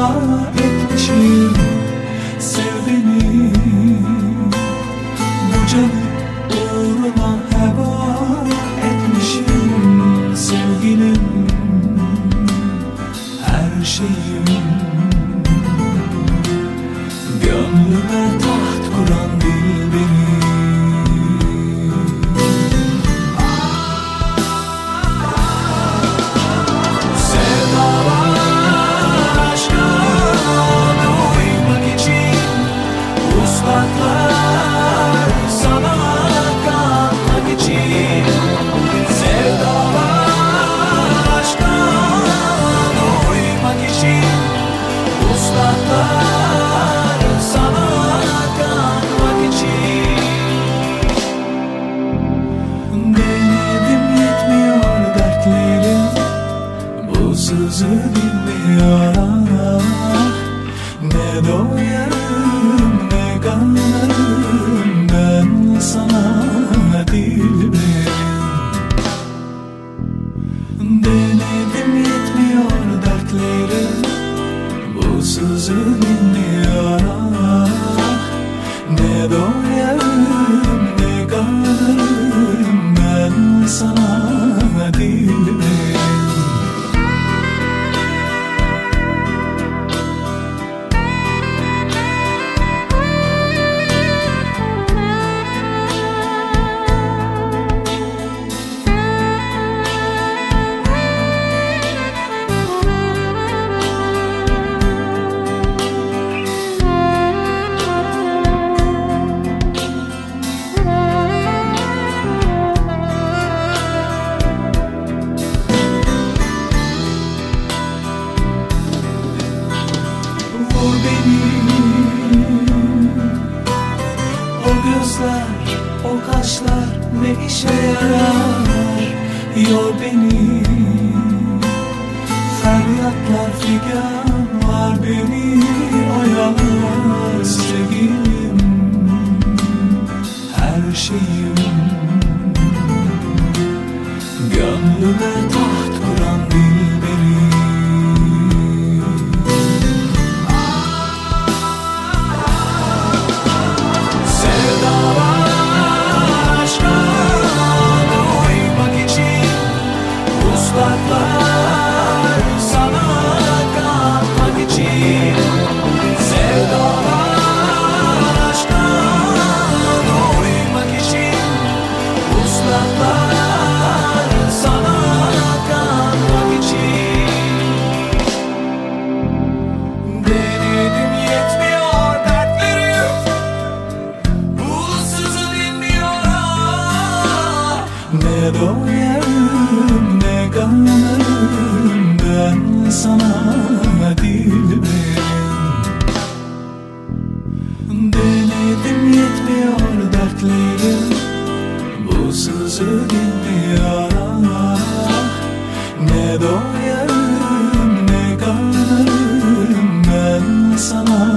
etmişim. Sev beni, bu canı uğruna heba etmişim. Sevgilim, her şeyim, gönlüme taht kuran dilberim. Sızı dinmiyor, ne doyarım ne kanarım ben sana dilberim. Denedim yetmiyor dertlerim, bu sızı dinmiyor, ne doyarım ne kanarım ben sana dilberim. Vur beni, o gözler, o kaşlar ne işe yarar? Yor beni, feryatlar figanlar beni oyalar. Sevgilim, her şeyim, gönlüme taht kuran dilberim. Ne doyarım ne kanarım ben sana dilberim. Denedim yetmiyor dertlerim, bu sızı dinmiyor, ne doyarım ne kanarım ben sana